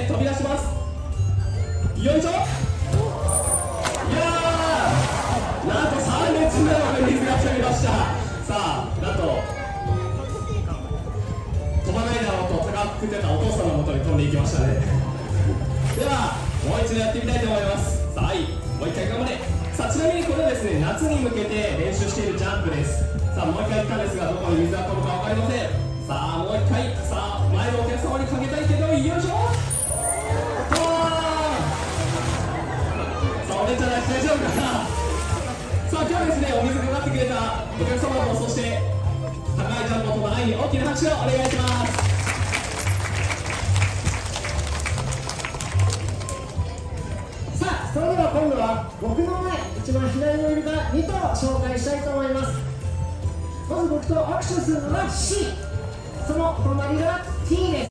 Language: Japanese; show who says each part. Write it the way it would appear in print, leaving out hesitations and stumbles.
Speaker 1: て飛び出します。よいしょ。いやー、なんと3列目まで水が来てみました。さあ、なんと飛ばないだろうと高く振ってたお父さんのもとに飛んでいきましたね。ではもう一度やってみたいと思います。さあ、はい、もう一回頑張れ。さあ、ちなみにこれはですね、夏に向けて練習しているジャンプです。さあ、もう一回言ったんですが、どこに水が飛ぶか分かりません。さあ、もう一回。さあ、前のお客様にかけたいけど、よいしょ。さあ、お姉ちゃん大丈夫かな。さあ、今日はですね、お水かかってくれたお客様と、そして高いジャンプとの愛に大きな拍手をお願いします。
Speaker 2: それでは今度は僕の前、一番左のイルカ2頭紹介したいと思います。まず僕と握手するのが C、その隣が T です。